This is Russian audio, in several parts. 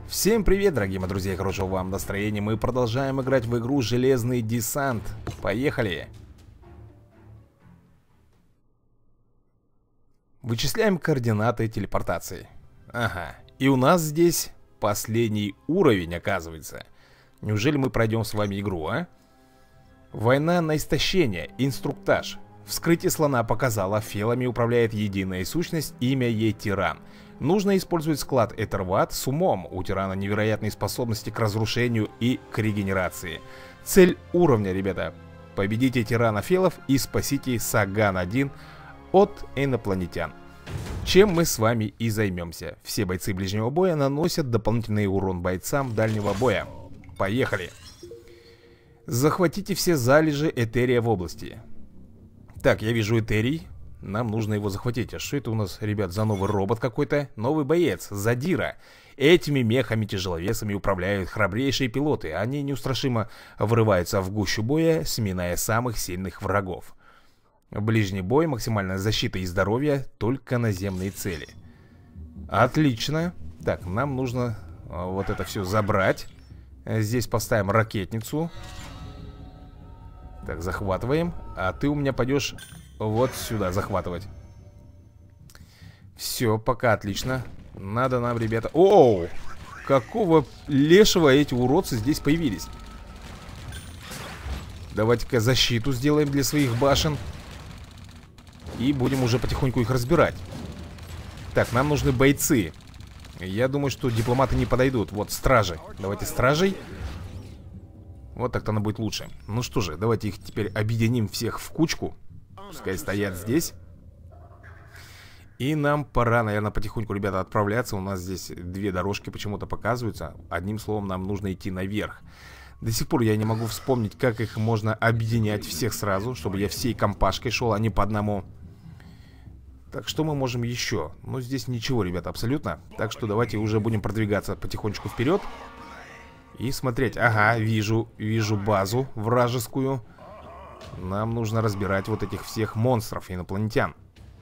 Всем привет, дорогие мои друзья, хорошего вам настроения. Мы продолжаем играть в игру Железный десант. Поехали! Вычисляем координаты телепортации. Ага, и у нас здесь последний уровень, оказывается. Неужели мы пройдем с вами игру, а? Война на истощение, инструктаж. Вскрытие слона показало, фелами управляет единая сущность, имя ей Тиран. Нужно использовать склад Этерват с умом. У Тирана невероятные способности к разрушению и к регенерации. Цель уровня, ребята. Победите Тирана Фелов и спасите Саган-1 от инопланетян. Чем мы с вами и займемся. Все бойцы ближнего боя наносят дополнительный урон бойцам дальнего боя. Поехали. Захватите все залежи Этерия в области. Так, я вижу Этерий. Нам нужно его захватить. А что это у нас, ребят, за новый робот какой-то? Новый боец, Задира. Этими мехами-тяжеловесами управляют храбрейшие пилоты. Они неустрашимо врываются в гущу боя, сминая самых сильных врагов. Ближний бой, максимальная защита и здоровье, только наземные цели. Отлично. Так, нам нужно вот это все забрать. Здесь поставим ракетницу. Так, захватываем. А ты у меня пойдешь вот сюда захватывать. Все, пока отлично. Надо нам, ребята... Оу! Какого лешего эти уродцы здесь появились? Давайте-ка защиту сделаем для своих башен. И будем уже потихоньку их разбирать. Так, нам нужны бойцы. Я думаю, что дипломаты не подойдут. Вот, стражи. Давайте стражей. Вот так-то она будет лучше. Ну что же, давайте их теперь объединим всех в кучку. Пускай стоят здесь. И нам пора, наверное, потихоньку, ребята, отправляться. У нас здесь две дорожки почему-то показываются. Одним словом, нам нужно идти наверх. До сих пор я не могу вспомнить, как их можно объединять всех сразу, чтобы я всей компашкой шел, а не по одному. Так, что мы можем еще? Ну, здесь ничего, ребята, абсолютно. Так что давайте уже будем продвигаться потихонечку вперед. И смотреть. Ага, вижу базу вражескую. Нам нужно разбирать вот этих всех монстров, инопланетян.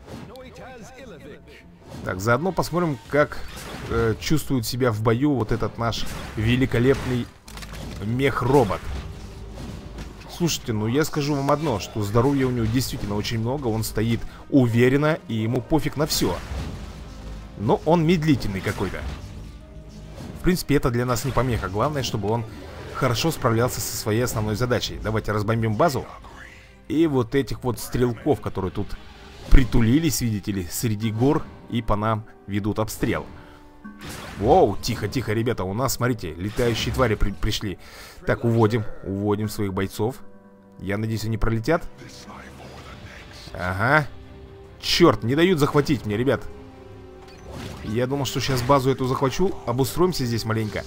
Так, заодно посмотрим, как чувствует себя в бою вот этот наш великолепный мех-робот. Слушайте, ну я скажу вам одно, что здоровья у него действительно очень много. Он стоит уверенно, и ему пофиг на все. Но он медлительный какой-то. В принципе, это для нас не помеха. Главное, чтобы он хорошо справлялся со своей основной задачей. Давайте разбомбим базу. И вот этих вот стрелков, которые тут притулились, видите ли, среди гор, и по нам ведут обстрел. Воу, тихо, ребята, у нас, смотрите, летающие твари пришли. Так, уводим своих бойцов. Я надеюсь, они пролетят. Ага. Черт, не дают захватить мне, ребят. Я думал, что сейчас базу эту захвачу. Обустроимся здесь маленько.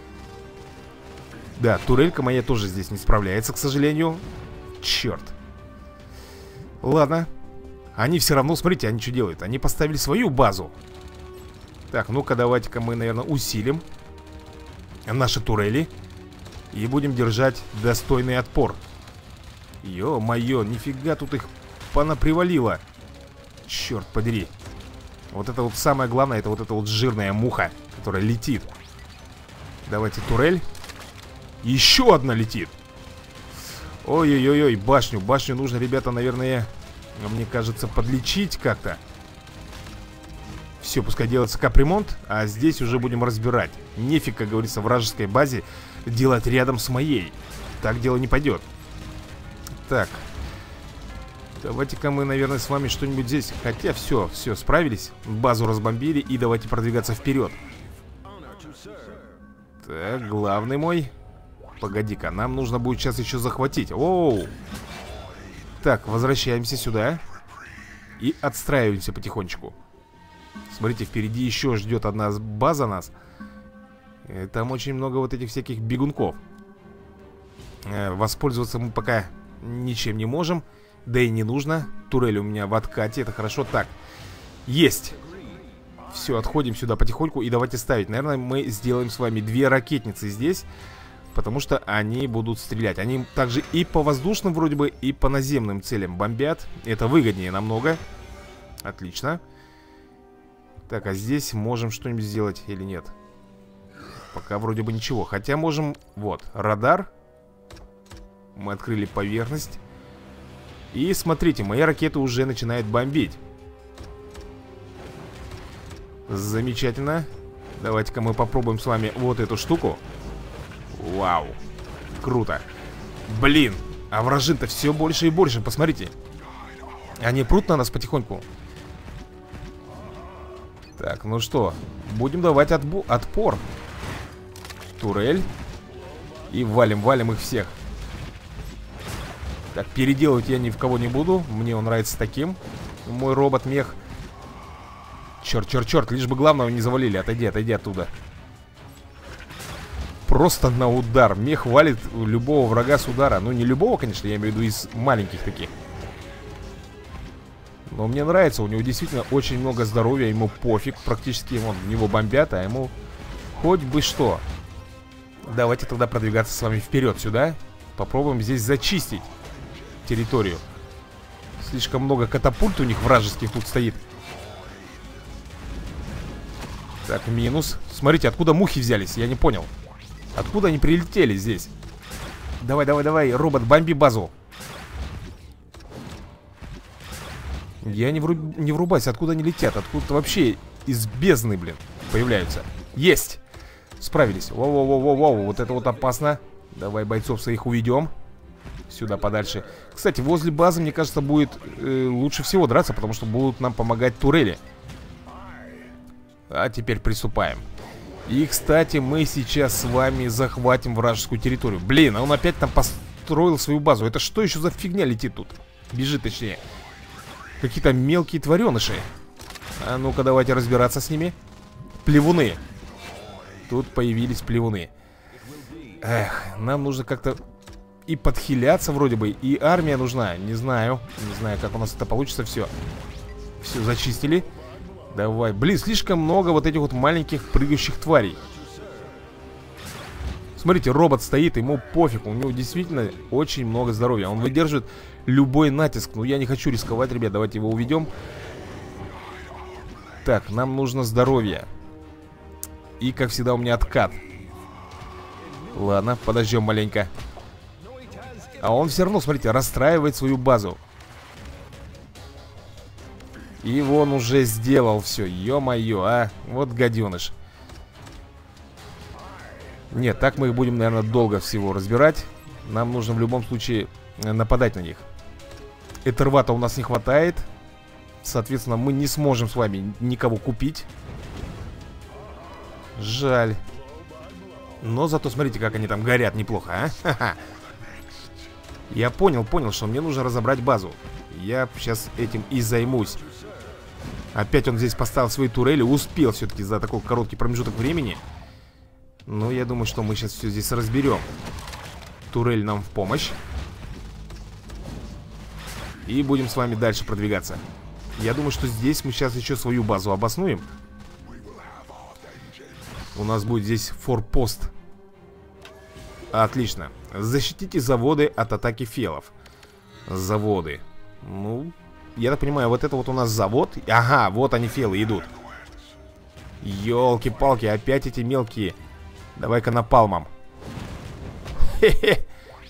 Да, турелька моя тоже здесь не справляется, к сожалению. Черт. Ладно. Они все равно, смотрите, они что делают? Они поставили свою базу. Так, ну-ка, давайте-ка мы, наверное, усилим наши турели. И будем держать достойный отпор. Ё-моё, нифига тут их понапривалило. Черт подери. Вот это вот самое главное, это вот эта вот жирная муха, которая летит. Давайте турель. Еще одна летит. Ой-ой-ой, башню нужно, ребята, наверное, мне кажется, подлечить как-то. Все, пускай делается капремонт, а здесь уже будем разбирать. Нефиг, как говорится, в вражеской базе делать рядом с моей. Так дело не пойдет. Так. Давайте-ка мы, наверное, с вами что-нибудь здесь. Хотя все, справились. Базу разбомбили, и давайте продвигаться вперед. Так, главный мой. Погоди-ка, нам нужно будет сейчас еще захватить. Оу. Так, возвращаемся сюда. И отстраиваемся потихонечку. Смотрите, впереди еще ждет одна база нас. Там очень много вот этих всяких бегунков. Воспользоваться мы пока ничем не можем. Да и не нужно. Турель у меня в откате, это хорошо. Так, есть. Все, отходим сюда потихоньку. И давайте ставить. Наверное, мы сделаем с вами две ракетницы здесь. Потому что они будут стрелять. Они также и по воздушным вроде бы, и по наземным целям бомбят. Это выгоднее намного. Отлично. Так, а здесь можем что-нибудь сделать или нет? Пока вроде бы ничего. Хотя можем... Вот, радар. Мы открыли поверхность. И смотрите, мои ракеты уже начинают бомбить. Замечательно. Давайте-ка мы попробуем с вами вот эту штуку. Вау. Круто. Блин, а вражин-то все больше и больше, посмотрите. Они прут на нас потихоньку. Так, ну что, будем давать отпор. Турель. И валим их всех. Так, переделывать я ни в кого не буду. Мне он нравится таким. Мой робот-мех. Черт, лишь бы главного не завалили. Отойди оттуда. Просто на удар. Мех валит любого врага с удара. Ну, не любого, конечно, я имею в виду из маленьких таких. Но мне нравится, у него действительно очень много здоровья. Ему пофиг, практически вон, в него бомбят, а ему хоть бы что. Давайте тогда продвигаться с вами вперед сюда. Попробуем здесь зачистить территорию. Слишком много катапульт у них вражеских тут стоит. Так, минус. Смотрите, откуда мухи взялись, я не понял. Откуда они прилетели здесь? Давай, робот, бомби базу. Я не врубаюсь, откуда они летят. Откуда-то вообще из бездны, блин, появляются. Есть! Справились. Воу, вот это вот опасно. Давай бойцов своих уведем сюда подальше. Кстати, возле базы, мне кажется, будет лучше всего драться, потому что будут нам помогать турели. А теперь приступаем. И, кстати, мы сейчас с вами захватим вражескую территорию. Блин, а он опять там построил свою базу. Это что еще за фигня летит тут? Бежит, точнее. Какие-то мелкие твареныши. А ну-ка, давайте разбираться с ними. Плевуны. Тут появились плевуны. Эх, нам нужно как-то и подхиляться вроде бы, и армия нужна. Не знаю, как у нас это получится. Все зачистили. Давай, блин, слишком много вот этих вот маленьких прыгающих тварей. Смотрите, робот стоит, ему пофиг. У него действительно очень много здоровья. Он выдерживает любой натиск. Но я не хочу рисковать, ребят, давайте его уведем. Так, нам нужно здоровье. И, как всегда, у меня откат. Ладно, подождем маленько. А он все равно, смотрите, расстраивает свою базу. И он уже сделал все. Ё-моё, а. Вот гаденыш. Нет, так мы их будем, наверное, долго всего разбирать. Нам нужно в любом случае нападать на них. Этервата у нас не хватает. Соответственно, мы не сможем с вами никого купить. Жаль. Но зато смотрите, как они там горят неплохо, а? Ха-ха. Я понял, что мне нужно разобрать базу. Я сейчас этим и займусь. Опять он здесь поставил свои турели. Успел все-таки за такой короткий промежуток времени. Но я думаю, что мы сейчас все здесь разберем. Турель нам в помощь. И будем с вами дальше продвигаться. Я думаю, что здесь мы сейчас еще свою базу обоснуем. У нас будет здесь форпост. Отлично. Защитите заводы от атаки фелов. Заводы. Ну, я так понимаю, вот это вот у нас завод. Ага, вот они, фелы, идут. Ёлки-палки, опять эти мелкие. Давай-ка напалмом. Хе-хе.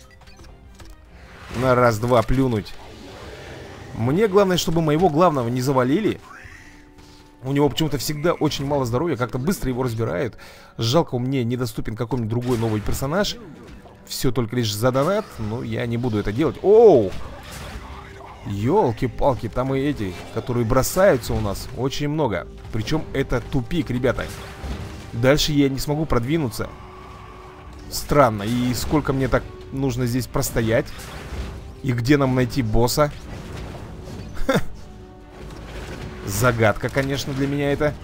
На раз-два плюнуть. Мне главное, чтобы моего главного не завалили. У него почему-то всегда очень мало здоровья. Как-то быстро его разбирают. Жалко, мне недоступен какой-нибудь другой новый персонаж. Все только лишь за донат. Но я не буду это делать. Оу! Ёлки-палки, там и эти, которые бросаются у нас, очень много. Причем это тупик, ребята. Дальше я не смогу продвинуться. Странно. И сколько мне так нужно здесь простоять? И где нам найти босса? Ха. Загадка, конечно, для меня это.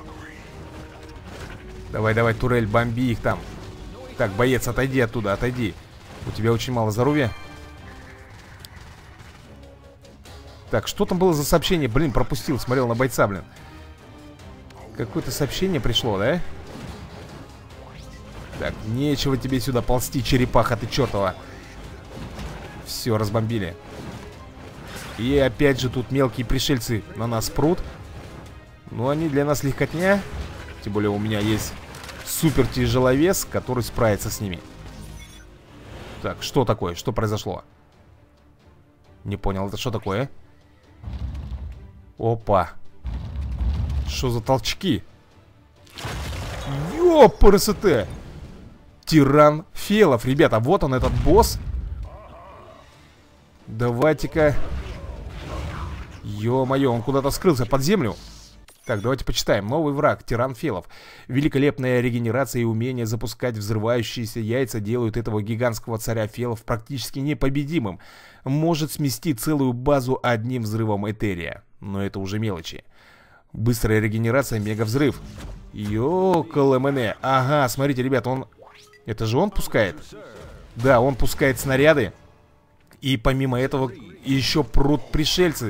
Давай, турель, бомби их там. Так, боец, отойди оттуда, отойди. У тебя очень мало здоровья. Так, что там было за сообщение? Блин, пропустил, смотрел на бойца, блин. Какое-то сообщение пришло, да? Так, нечего тебе сюда ползти, черепаха ты чертова. Все, разбомбили. И опять же тут мелкие пришельцы на нас прут. Но они для нас легкотня. Тем более у меня есть супер тяжеловес, который справится с ними. Так, что такое? Что произошло? Не понял, это что такое? Опа. Что за толчки? Ёпрст! Тиран Фелов, ребята, вот он, этот босс. Давайте-ка. Ё-моё, он куда-то скрылся под землю. Так, давайте почитаем. Новый враг, Тиран Фелов. Великолепная регенерация и умение запускать взрывающиеся яйца делают этого гигантского царя Фелов практически непобедимым. Может смести целую базу одним взрывом Этерия. Но это уже мелочи. Быстрая регенерация, мега-взрыв. Ёкалэмэне. Ага, смотрите, ребят, он... Это же он пускает? Да, он пускает снаряды. И помимо этого еще прут пришельцы.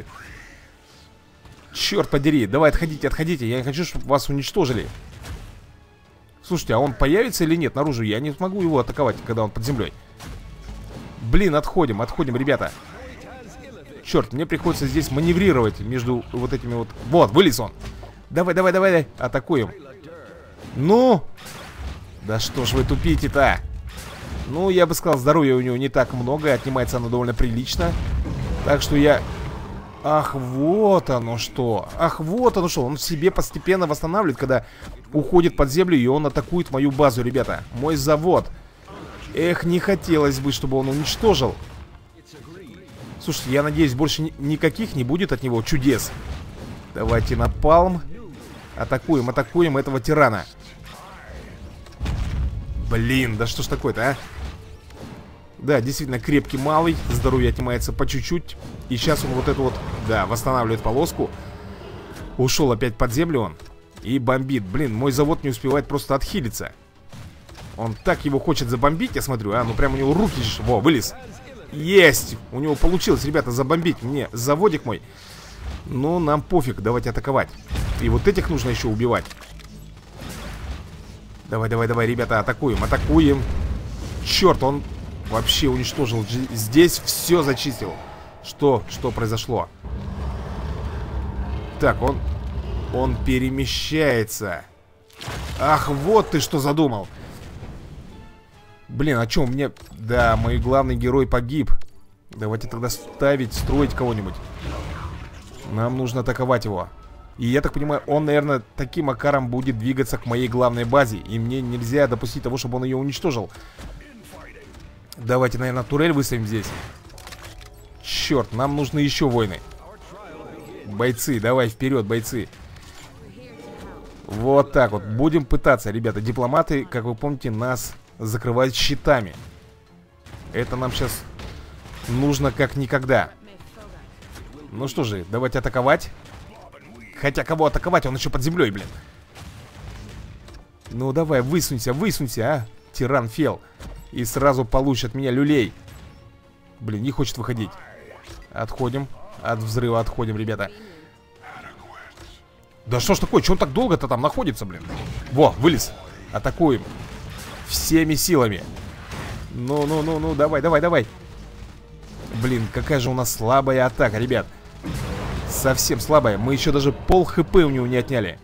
Черт подери, давай отходите, отходите. Я не хочу, чтобы вас уничтожили. Слушайте, а он появится или нет наружу? Я не смогу его атаковать, когда он под землей. Блин, отходим, отходим, ребята. Черт, мне приходится здесь маневрировать между вот этими вот... Вот, вылез он. Давай, давай, давай, атакуем. Ну? Да что ж вы тупите-то? Ну, я бы сказал, здоровья у него не так много. Отнимается оно довольно прилично. Так что я... Ах, вот оно что. Ах, вот оно что. Он себе постепенно восстанавливает, когда уходит под землю, и он атакует мою базу, ребята. Мой завод. Эх, не хотелось бы, чтобы он уничтожил. Слушайте, я надеюсь, больше никаких не будет от него чудес. Давайте напалм. Атакуем, атакуем этого тирана. Блин, да что ж такое-то, а? Да, действительно, крепкий малый. Здоровье отнимается по чуть-чуть. И сейчас он вот эту вот, да, восстанавливает полоску. Ушел опять под землю он. И бомбит. Блин, мой завод не успевает просто отхилиться. Он так его хочет забомбить, я смотрю. А, ну прям у него руки... Во, вылез. Есть! У него получилось, ребята, забомбить мне заводик мой. Ну, нам пофиг, давайте атаковать. И вот этих нужно еще убивать. Давай, давай, давай, ребята, атакуем, атакуем. Черт, он вообще уничтожил. Здесь все зачистил. Что произошло? Так, он перемещается. Ах, вот ты что задумал. Блин, а что мне... Да, мой главный герой погиб. Давайте тогда строить кого-нибудь. Нам нужно атаковать его. И я так понимаю, он, наверное, таким макаром будет двигаться к моей главной базе. И мне нельзя допустить того, чтобы он ее уничтожил. Давайте, наверное, турель выставим здесь. Черт, нам нужны еще воины. Бойцы, давай вперед, бойцы. Вот так вот. Будем пытаться, ребята. Дипломаты, как вы помните, нас закрывают щитами. Это нам сейчас нужно как никогда. Ну что же, давайте атаковать. Хотя кого атаковать? Он еще под землей, блин. Ну давай, высунься, высунься, а, тиран Фел. И сразу получит от меня люлей. Блин, не хочет выходить. Отходим, от взрыва отходим, ребята. Да что ж такое, че он так долго-то там находится, блин? Во, вылез, атакуем. Всеми силами. Ну, давай, давай, давай. Блин, какая же у нас слабая атака, ребят. Совсем слабая. Мы еще даже пол хп у него не отняли.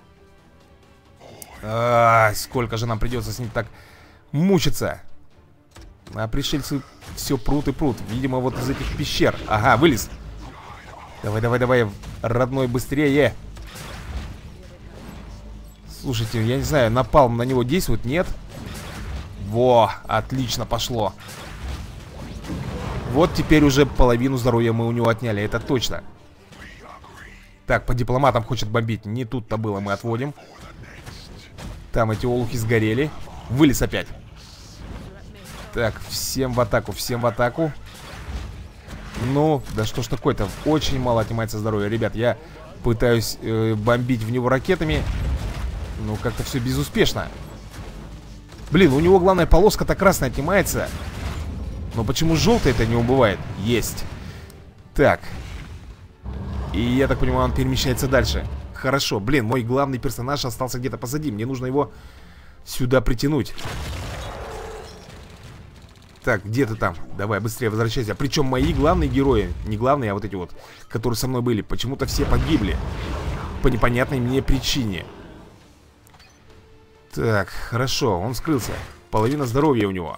Сколько же нам придется с ним так мучиться. А пришельцы все прут и прут. Видимо, вот из этих пещер. Ага, вылез. Давай, давай, давай, родной, быстрее. Слушайте, я не знаю, напалм на него действует, нет? Во, отлично пошло. Вот теперь уже половину здоровья мы у него отняли, это точно. Так, по дипломатам хочет бомбить. Не тут-то было, мы отводим. Там эти олухи сгорели. Вылез опять. Так, всем в атаку, всем в атаку. Ну, да что ж такое-то. Очень мало отнимается здоровья. Ребят, я пытаюсь бомбить в него ракетами. Ну, как-то все безуспешно. Блин, у него главная полоска-то красная отнимается. Но почему желтая-то не убывает? Есть. Так. И я так понимаю, он перемещается дальше. Хорошо, блин, мой главный персонаж остался где-то позади. Мне нужно его сюда притянуть. Так, где ты там? Давай, быстрее возвращайся. Причем мои главные герои, не главные, а вот эти вот, которые со мной были, почему-то все погибли. По непонятной мне причине. Так, хорошо, он скрылся. Половина здоровья у него.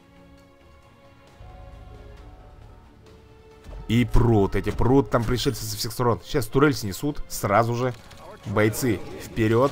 И прут, эти прут там пришельцы со всех сторон. Сейчас турель снесут сразу же. Бойцы, вперед.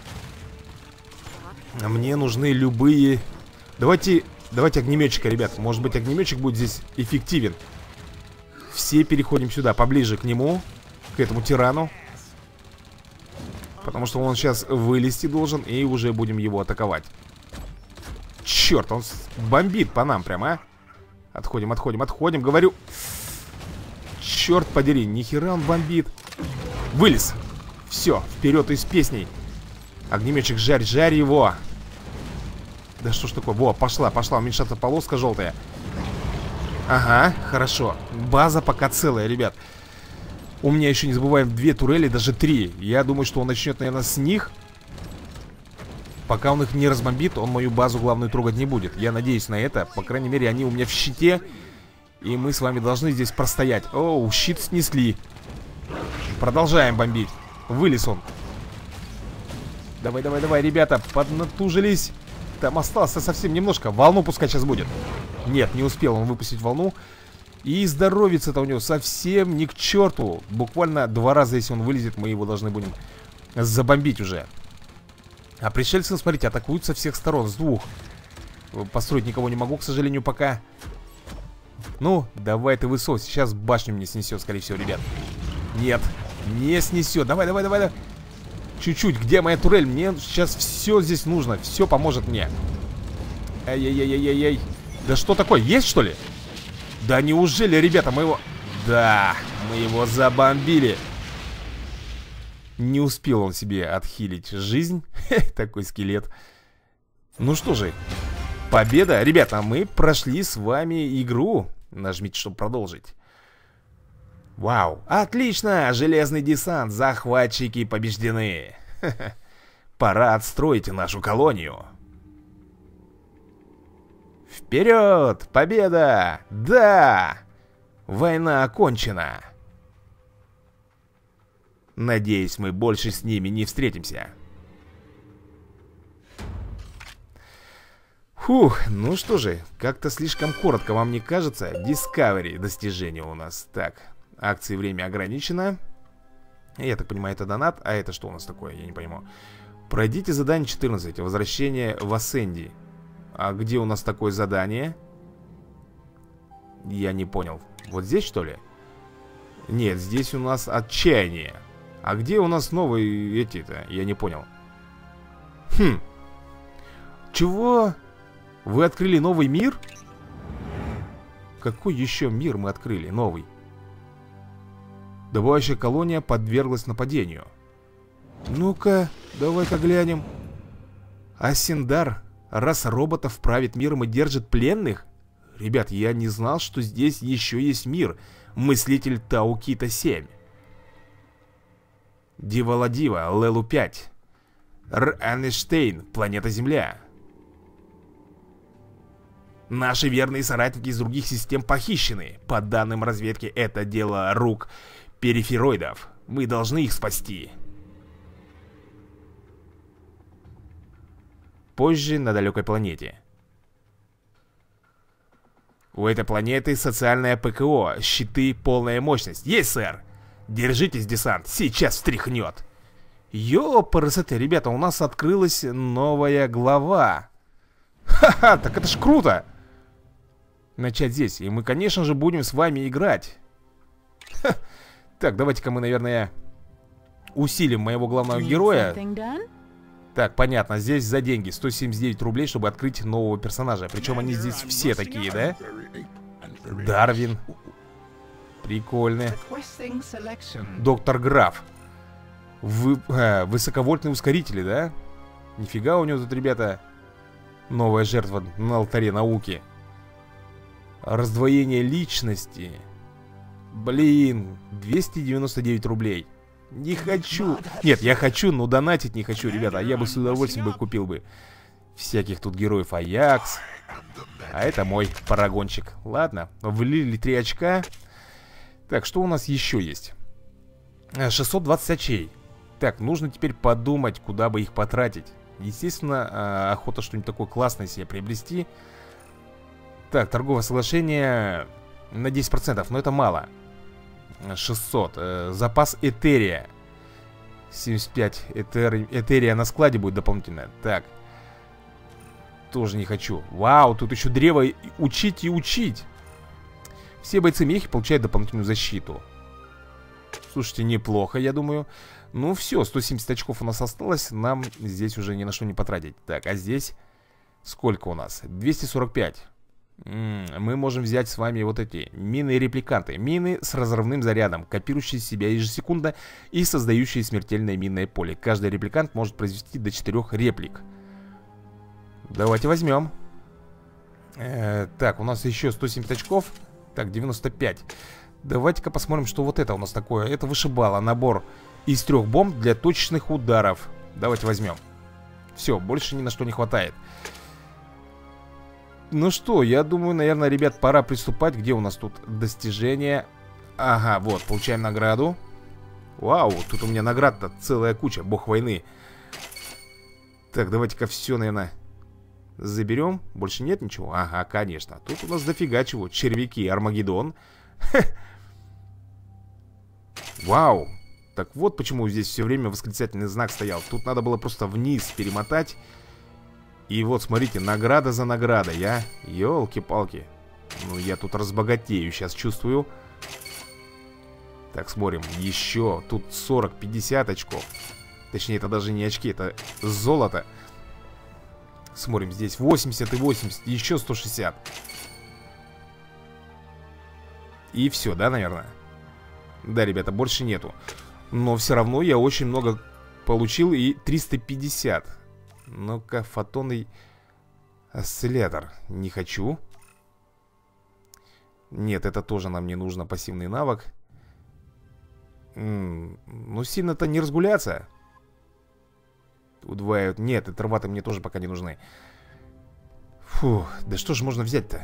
Мне нужны любые... Давайте огнеметчика, ребят. Может быть, огнеметчик будет здесь эффективен. Все переходим сюда, поближе к нему. К этому тирану. Потому что он сейчас вылезти должен. И уже будем его атаковать. Черт, он бомбит по нам прям, а. Отходим, отходим, отходим, говорю. Черт подери, нихера он бомбит. Вылез. Все, вперед из песней. Огнеметчик, жарь, жарь его. Да что ж такое? Во, пошла уменьшаться полоска желтая. Ага, хорошо. База пока целая, ребят. У меня еще, не забываем, 2 турели, даже 3. Я думаю, что он начнет, наверное, с них. Пока он их не разбомбит, он мою базу главную трогать не будет. Я надеюсь на это. По крайней мере, они у меня в щите. И мы с вами должны здесь простоять. Оу, щит снесли. Продолжаем бомбить. Вылез он. Давай, давай, давай, ребята, поднатужились. Там осталось совсем немножко. Волну пускай сейчас будет. Нет, не успел он выпустить волну. И здоровится-то у него совсем не к черту. Буквально 2 раза, если он вылезет, мы его должны будем забомбить уже. А пришельцы, смотрите, атакуют со всех сторон, с 2. Построить никого не могу, к сожалению, пока. Ну, давай ты высот. Сейчас башню мне снесет, скорее всего, ребят. Нет, не снесет. Давай, давай, давай, давай. Чуть-чуть, где моя турель? Мне сейчас все здесь нужно. Все поможет мне. Ай-яй-яй-яй-яй. Да что такое? Есть, что ли? Да неужели, ребята, мы его... Да, мы его забомбили. Не успел он себе отхилить жизнь. Такой скелет. Ну что же, победа. Ребята, мы прошли с вами игру. Нажмите, чтобы продолжить. Вау, отлично, железный десант, захватчики побеждены. Пора отстроить нашу колонию. Вперед, победа! Да! Война окончена. Надеюсь, мы больше с ними не встретимся. Фух, ну что же, как-то слишком коротко, вам не кажется? Discovery достижение у нас. Так, акции время ограничено. Я так понимаю, это донат. А это что у нас такое? Я не пойму. Пройдите задание 14. Возвращение в Асценди. А где у нас такое задание? Я не понял. Вот здесь, что ли? Нет, здесь у нас отчаяние. А где у нас новые эти-то? Я не понял. Хм. Чего? Вы открыли новый мир? Какой еще мир мы открыли? Новый. Добывающая колония подверглась нападению. Ну-ка, давай-ка глянем. Асендар, раса роботов правит миром и держит пленных? Ребят, я не знал, что здесь еще есть мир. Мыслитель Таукита 7. Диваладива, Лелу 5. Р-Анештейн, планета Земля. Наши верные соратники из других систем похищены. По данным разведки, это дело рук перифероидов. Мы должны их спасти. Позже на далекой планете. У этой планеты социальное ПКО. Щиты, полная мощность. Есть, сэр. Держитесь, десант. Сейчас встряхнет. Ёпрст, ребята, у нас открылась новая глава. Ха-ха, так это ж круто. Начать здесь. И мы, конечно же, будем с вами играть. Ха. Так, давайте-ка мы, наверное, усилим моего главного героя. Так, понятно, здесь за деньги 179 рублей, чтобы открыть нового персонажа. Причем они здесь все такие, да? Дарвин. Прикольно. Доктор Граф. Высоковольтные ускорители, да? Нифига у него тут, ребята. Новая жертва на алтаре науки. Раздвоение личности. Блин, 299 рублей. Не хочу. Нет, я хочу, но донатить не хочу, ребята. А я бы с удовольствием бы купил бы всяких тут героев. Аякс. А это мой парагончик. Ладно, влили 3 очка. Так, что у нас еще есть? 620 очей. Так, нужно теперь подумать, куда бы их потратить. Естественно, охота что-нибудь такое классное себе приобрести. Так, торговое соглашение на 10%, но это мало. 600. Запас Этерия. 75 Этерия на складе будет дополнительно. Так. Тоже не хочу. Вау, тут еще древо учить и учить. Все бойцы мехи получают дополнительную защиту. Слушайте, неплохо, я думаю. Ну все, 170 очков у нас осталось. Нам здесь уже ни на что не потратить. Так, а здесь сколько у нас? 245. Мы можем взять с вами вот эти мины-репликанты. Мины с разрывным зарядом, копирующие себя ежесекундно и создающие смертельное минное поле. Каждый репликант может произвести до 4 реплик. Давайте возьмем. Так, у нас еще 170 очков. Так, 95. Давайте-ка посмотрим, что вот это у нас такое. Это вышибало. Набор из 3 бомб для точечных ударов. Давайте возьмем. Все, больше ни на что не хватает. Ну что, я думаю, наверное, ребят, пора приступать. Где у нас тут достижения? Ага, вот, получаем награду. Вау, тут у меня наград-то целая куча. Бог войны. Так, давайте-ка все, наверное, заберем. Больше нет ничего? Ага, конечно. Тут у нас дофига чего. Червяки, Армагеддон. Вау. Так вот почему здесь все время восклицательный знак стоял. Тут надо было просто вниз перемотать. И вот, смотрите, награда за наградой, я. Ёлки-палки. Ну, я тут разбогатею, сейчас чувствую. Так, смотрим. Еще. Тут 40-50 очков. Точнее, это даже не очки, это золото. Смотрим, здесь 80 и 80. Еще 160. И все, да, наверное? Да, ребята, больше нету. Но все равно я очень много получил. И 350. Ну-ка, фотонный осциллятор. Не хочу. Нет, это тоже нам не нужно. Пассивный навык. Ну, сильно-то не разгуляться. Удваивают. Нет, интерваты мне тоже пока не нужны. Фу, да что же можно взять-то?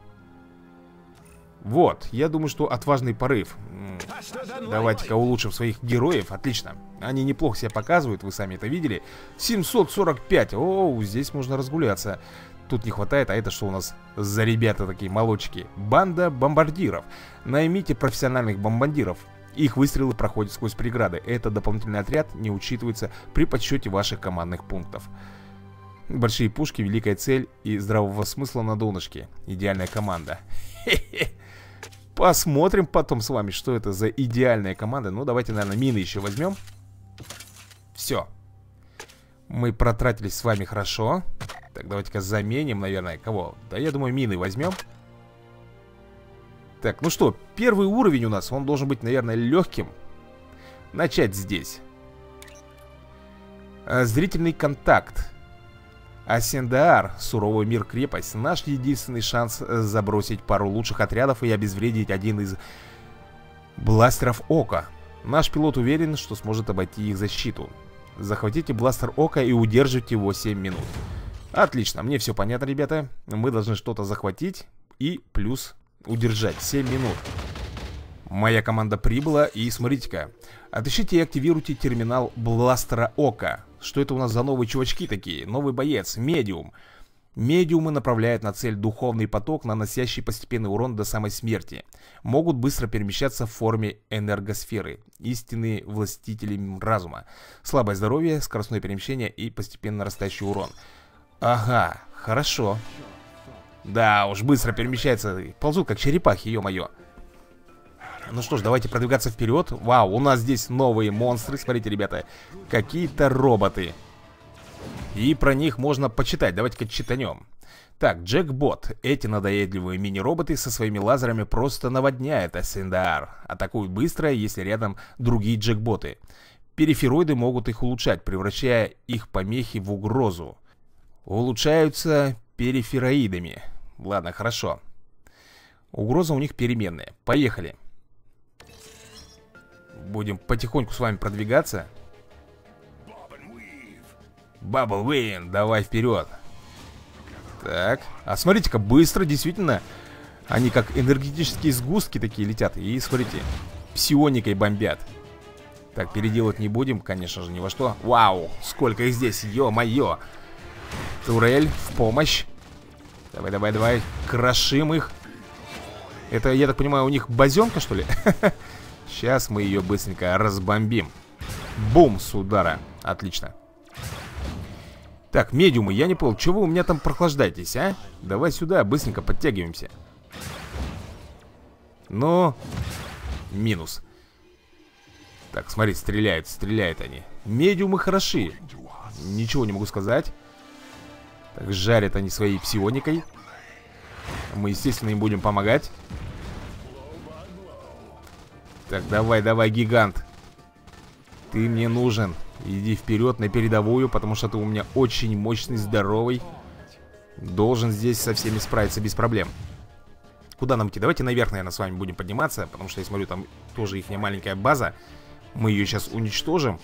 Вот, я думаю, что отважный порыв. Давайте-ка улучшим своих героев. Отлично. Они неплохо себя показывают, вы сами это видели. 745. Оу, здесь можно разгуляться. Тут не хватает, а это что у нас за ребята такие молодчики? Банда бомбардиров. Наймите профессиональных бомбардиров. Их выстрелы проходят сквозь преграды. Этот дополнительный отряд не учитывается при подсчете ваших командных пунктов. Большие пушки, великая цель и здравого смысла на донышке. Идеальная команда. Хе-хе. Посмотрим потом с вами, что это за идеальная команда. Ну, давайте, наверное, мины еще возьмем. Все. Мы протратились с вами хорошо. Так, давайте-ка заменим, наверное, кого? Да, я думаю, мины возьмем. Так, ну что, первый уровень у нас, он должен быть, наверное, легким. Начать здесь. Зрительный контакт. Асендаар, суровый мир-крепость. Наш единственный шанс забросить пару лучших отрядов и обезвредить один из бластеров Ока. Наш пилот уверен, что сможет обойти их защиту. Захватите бластер Ока и удержите его 7 минут. Отлично, мне все понятно, ребята. Мы должны что-то захватить и плюс удержать 7 минут. Моя команда прибыла, и смотрите-ка. Отыщите и активируйте терминал бластера Ока. Что это у нас за новые чувачки такие? Новый боец, медиум. Медиумы направляют на цель духовный поток, наносящий постепенный урон до самой смерти. Могут быстро перемещаться в форме энергосферы. Истинные властители разума. Слабое здоровье, скоростное перемещение и постепенно растущий урон. Ага, хорошо. Да уж, быстро перемещается. Ползут как черепахи, ё-моё. Ну что ж, давайте продвигаться вперед. Вау, у нас здесь новые монстры. Смотрите, ребята, какие-то роботы. И про них можно почитать. Давайте-ка читанем. Так, Джекбот. Эти надоедливые мини-роботы со своими лазерами просто наводняют Асендаар. Атакуют быстро, если рядом другие Джекботы. Перифероиды могут их улучшать, превращая их помехи в угрозу. Улучшаются перифероидами. Ладно, хорошо. Угроза у них переменная. Поехали. Будем потихоньку с вами продвигаться. Bubble Win, давай вперед. Так, а смотрите-ка, быстро, действительно. Они как энергетические сгустки такие летят. И смотрите, псионикой бомбят. Так, переделать не будем, конечно же, ни во что. Вау, сколько их здесь, ё-моё. Турель, в помощь. Давай, давай, давай, крошим их. Это, я так понимаю, у них базенка, что ли? Сейчас мы ее быстренько разбомбим. Бум, с удара. Отлично. Так, медиумы, я не понял, чего вы у меня там прохлаждаетесь, а? Давай сюда, быстренько подтягиваемся. Но минус. Так, смотри, стреляют они. Медиумы хороши. Ничего не могу сказать. Так, жарят они своей псионикой. Мы, естественно, им будем помогать. Так, давай, давай, гигант. Ты мне нужен. Иди вперед на передовую, потому что ты у меня очень мощный, здоровый. Должен здесь со всеми справиться без проблем. Куда нам идти? Давайте наверх, наверное, с вами будем подниматься, потому что я смотрю, там тоже их маленькая база. Мы ее сейчас уничтожим.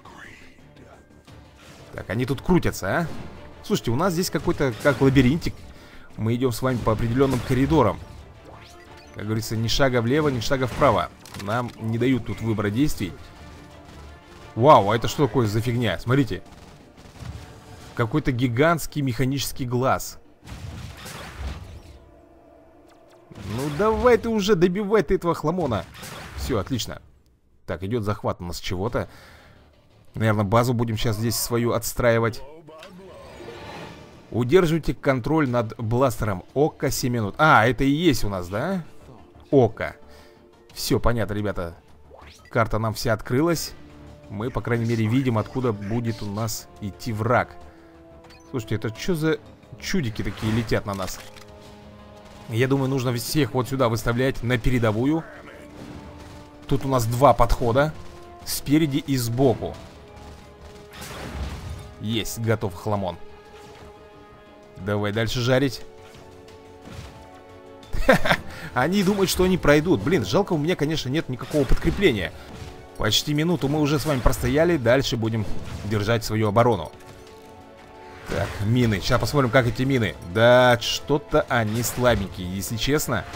Так, они тут крутятся, а? Слушайте, у нас здесь какой-то, как лабиринтик. Мы идем с вами по определенным коридорам. Как говорится, ни шага влево, ни шага вправо. Нам не дают тут выбора действий. Вау, а это что такое за фигня? Смотрите. Какой-то гигантский механический глаз. Ну давай ты уже, добивай ты этого хламона. Все, отлично. Так, идет захват у нас чего-то. Наверное, базу будем сейчас здесь свою отстраивать. Удерживайте контроль над бластером. Око 7 минут. А, это и есть у нас, да? Око. Все, понятно, ребята. Карта нам вся открылась. Мы, по крайней мере, видим, откуда будет у нас идти враг. Слушайте, это что за чудики такие летят на нас? Я думаю, нужно всех вот сюда выставлять на передовую. Тут у нас два подхода. Спереди и сбоку. Есть, готов хламон. Давай дальше жарить. Они думают, что они пройдут. Блин, жалко, у меня, конечно, нет никакого подкрепления. Почти минуту мы уже с вами простояли. Дальше будем держать свою оборону. Так, мины. Сейчас посмотрим, как эти мины. Да, что-то они слабенькие, если честно.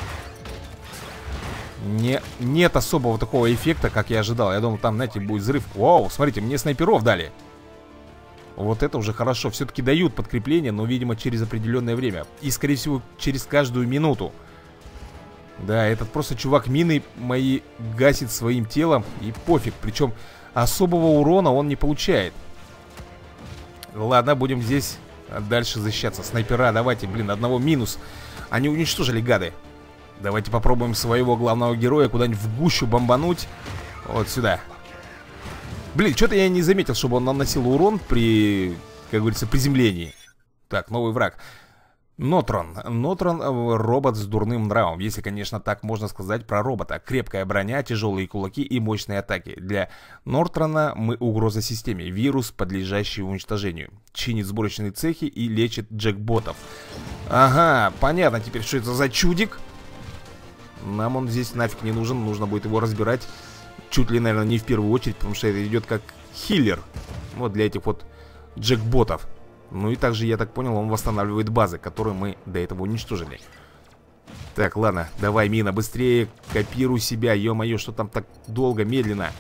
Нет особого такого эффекта, как я ожидал. Я думал, там, знаете, будет взрыв. Вау, смотрите, мне снайперов дали. Вот это уже хорошо. Все-таки дают подкрепление, но, видимо, через определенное время. И, скорее всего, через каждую минуту. Да, этот просто чувак мины мои гасит своим телом. И пофиг. Причем особого урона он не получает. Ладно, будем здесь дальше защищаться. Снайпера, давайте, блин, одного минус. Они уничтожили, гады. Давайте попробуем своего главного героя куда-нибудь в гущу бомбануть. Вот сюда. Блин, что-то я не заметил, чтобы он наносил урон при, как говорится, приземлении. Так, новый враг. Нотрон. Нотрон робот с дурным нравом. Если, конечно, так можно сказать про робота. Крепкая броня, тяжелые кулаки и мощные атаки. Для Нотрона мы угроза системе. Вирус, подлежащий уничтожению. Чинит сборочные цехи и лечит джекботов. Ага, понятно теперь, что это за чудик. Нам он здесь нафиг не нужен. Нужно будет его разбирать. Чуть ли, наверное, не в первую очередь, потому что это идет как хиллер. Вот для этих вот джекботов. Ну и также, я так понял, он восстанавливает базы, которые мы до этого уничтожили. Так, ладно, давай, мина, быстрее копируй себя. Ё-моё, что там так долго, медленно.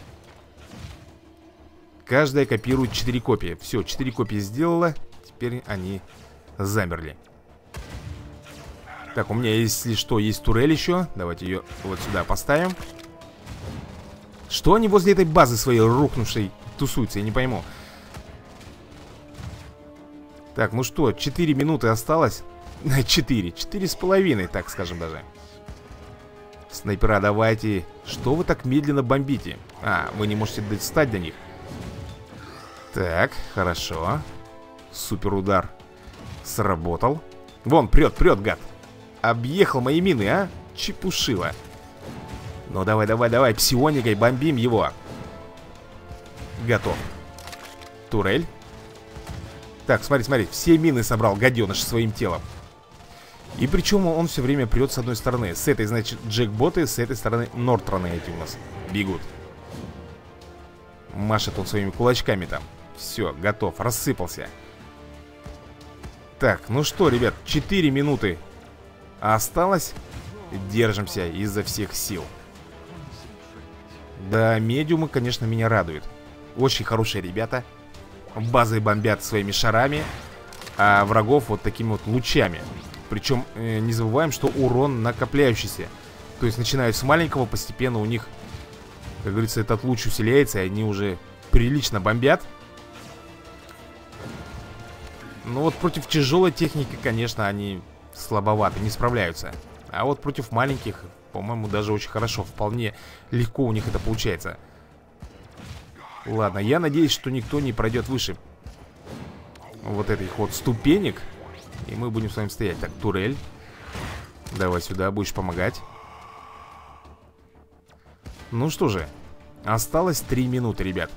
Каждая копирует 4 копии. Все, 4 копии сделала. Теперь они замерли. Так, у меня, если что, есть турель еще. Давайте ее вот сюда поставим. Что они возле этой базы своей рухнувшей тусуются, я не пойму. Так, ну что, 4 минуты осталось. 4,5, так скажем даже. Снайпера, давайте. Что вы так медленно бомбите? А, вы не можете достать до них. Так, хорошо. Супер удар сработал. Вон, прет, гад. Объехал мои мины, а? Чепушила. Ну давай, давай, давай, псионикой бомбим его. Готов. Турель. Так, смотри, смотри, все мины собрал гаденыш своим телом. И причем он все время прет с одной стороны. С этой, значит, джекботы, с этой стороны Нортроны эти у нас бегут. Машет он своими кулачками там. Все, готов, рассыпался. Так, ну что, ребят, 4 минуты осталось. Держимся изо всех сил. Да, медиумы, конечно, меня радуют. Очень хорошие ребята. Базы бомбят своими шарами, а врагов вот такими вот лучами. Причем не забываем, что урон накопляющийся. То есть начинают с маленького, постепенно у них, как говорится, этот луч усиляется, и они уже прилично бомбят. Ну вот против тяжелой техники, конечно, они слабоваты, не справляются. А вот против маленьких, по-моему, даже очень хорошо. Вполне легко у них это получается. Ладно, я надеюсь, что никто не пройдет выше вот этих вот ступенек. И мы будем с вами стоять. Так, турель, давай сюда, будешь помогать. Ну что же, осталось 3 минуты, ребят.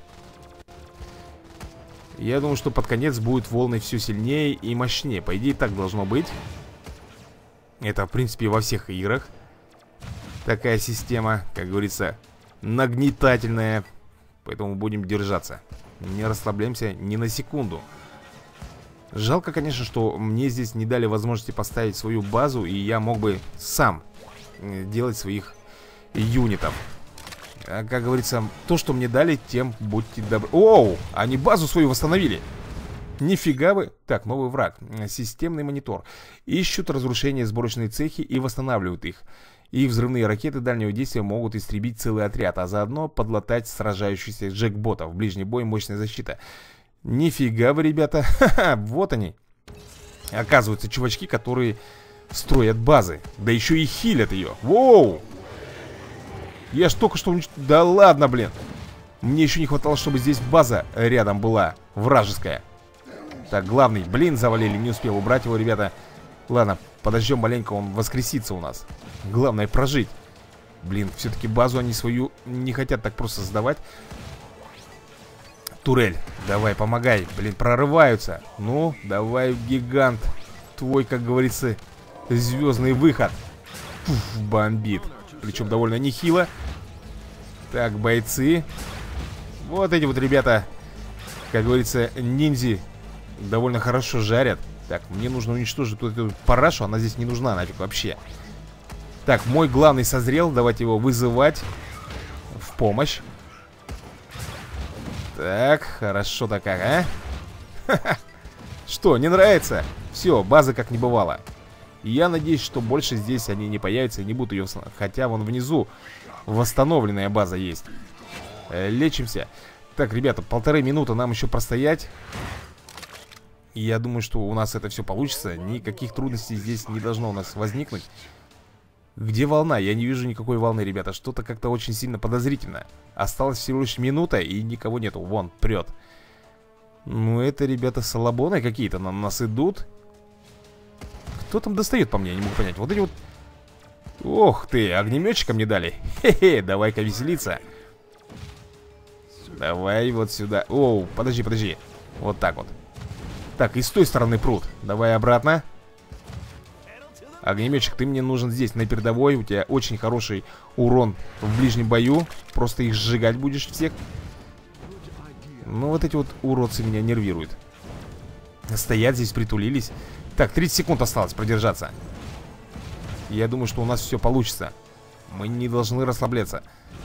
Я думаю, что под конец будет волны все сильнее и мощнее. По идее, так должно быть. Это, в принципе, во всех играх такая система, как говорится, нагнетательная. Поэтому будем держаться. Не расслабляемся ни на секунду. Жалко, конечно, что мне здесь не дали возможности поставить свою базу, и я мог бы сам делать своих юнитов. А, как говорится, то, что мне дали, тем будьте добры. Оу, они базу свою восстановили. Нифига вы. Так, новый враг. Системный монитор. Ищут разрушения сборочной цехи и восстанавливают их. И взрывные ракеты дальнего действия могут истребить целый отряд, а заодно подлатать сражающихся джекботов. В ближний бой мощная защита. Нифига вы, ребята. Ха-ха, вот они. Оказывается, чувачки, которые строят базы. Да еще и хилят ее. Воу! Я ж только что Да ладно, блин. Мне еще не хватало, чтобы здесь база рядом была. Вражеская. Так, главный, блин, завалили. Не успел убрать его, ребята. Ладно, подождем маленько, он воскресится у нас. Главное прожить. Блин, все-таки базу они свою не хотят так просто сдавать. Турель, давай, помогай. Блин, прорываются. Ну, давай, гигант. Твой, как говорится, звездный выход. Пуф, бомбит. Причем довольно нехило. Так, бойцы. Вот эти вот ребята, как говорится, ниндзя, довольно хорошо жарят. Так, мне нужно уничтожить вот эту парашу. Она здесь не нужна нафиг вообще. Так, мой главный созрел. Давайте его вызывать в помощь. Так, хорошо так, а? Что, не нравится? Все, база как не бывало. Я надеюсь, что больше здесь они не появятся и не будут ее... Хотя вон внизу восстановленная база есть. Лечимся. Так, ребята, 1,5 минуты нам еще простоять. И я думаю, что у нас это все получится. Никаких трудностей здесь не должно у нас возникнуть. Где волна? Я не вижу никакой волны, ребята. Что-то как-то очень сильно подозрительно. Осталось всего лишь минута, и никого нету. Вон, прет. Ну, это, ребята, салабоны какие-то на нас идут. Кто там достает по мне? Я не могу понять. Вот эти вот... Ох ты, огнеметчика мне дали. Хе-хе, давай-ка веселиться. Давай вот сюда. Оу, подожди, подожди. Вот так вот. Так, и с той стороны прут. Давай обратно. Огнеметчик, ты мне нужен здесь, на передовой. У тебя очень хороший урон в ближнем бою. Просто их сжигать будешь всех. Ну, вот эти вот уродцы меня нервируют. Стоят здесь, притулились. Так, 30 секунд осталось продержаться. Я думаю, что у нас все получится. Мы не должны расслабляться.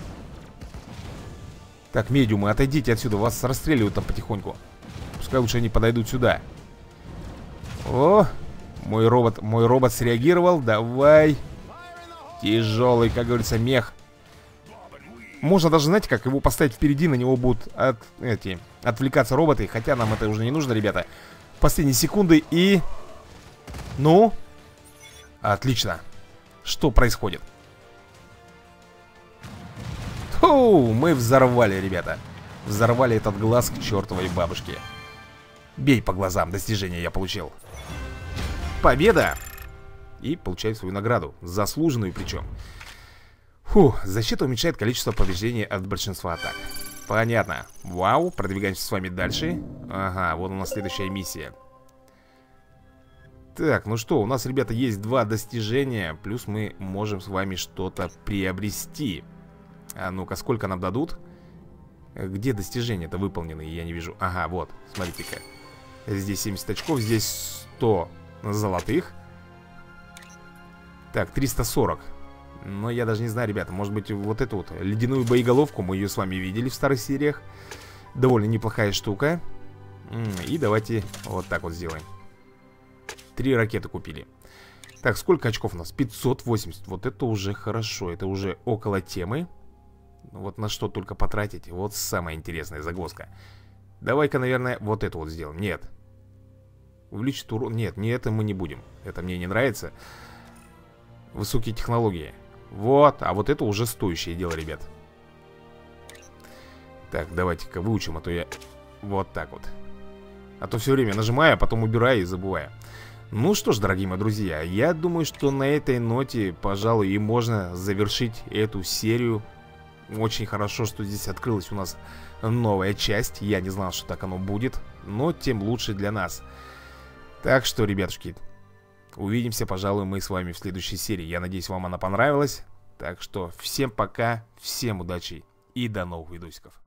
Так, медиумы, отойдите отсюда. Вас расстреливают там потихоньку. Пускай лучше они подойдут сюда. О, мой робот среагировал. Давай. Тяжелый, как говорится, мех. Можно даже, знаете, как его поставить впереди. На него будут отвлекаться роботы. Хотя нам это уже не нужно, ребята. Последние секунды и... Ну? Отлично. Что происходит? Фу, мы взорвали, ребята. Взорвали этот глаз к чертовой бабушке. Бей по глазам, достижение я получил. Победа! И получаю свою награду. Заслуженную причем. Фу, защита уменьшает количество повреждений от большинства атак. Понятно. Вау, продвигаемся с вами дальше. Ага, вот у нас следующая миссия. Так, ну что, у нас, ребята, есть 2 достижения. Плюс мы можем с вами что-то приобрести. А ну-ка, сколько нам дадут? Где достижения-то выполнены? Я не вижу. Ага, вот, смотрите-ка. Здесь 70 очков, здесь 100 золотых. Так, 340. Но я даже не знаю, ребята, может быть, вот эту вот ледяную боеголовку, мы ее с вами видели в старых сериях. Довольно неплохая штука. И давайте вот так вот сделаем. 3 ракеты купили. Так, сколько очков у нас? 580. Вот это уже хорошо, это уже около темы. Вот на что только потратить. Вот самая интересная загвоздка. Давай-ка, наверное, вот это вот сделаем. Нет. Увеличить урон. Нет, не это мы не будем. Это мне не нравится. Высокие технологии. Вот, а вот это уже стоящее дело, ребят. Так, давайте-ка выучим, а то я... Вот так вот. А то все время нажимаю, а потом убираю и забываю. Ну что ж, дорогие мои друзья, я думаю, что на этой ноте, пожалуй, и можно завершить эту серию. Очень хорошо, что здесь открылась у нас новая часть. Я не знал, что так оно будет, но тем лучше для нас. Так что, ребятушки, увидимся, пожалуй, мы с вами в следующей серии. Я надеюсь, вам она понравилась. Так что всем пока, всем удачи и до новых видосиков.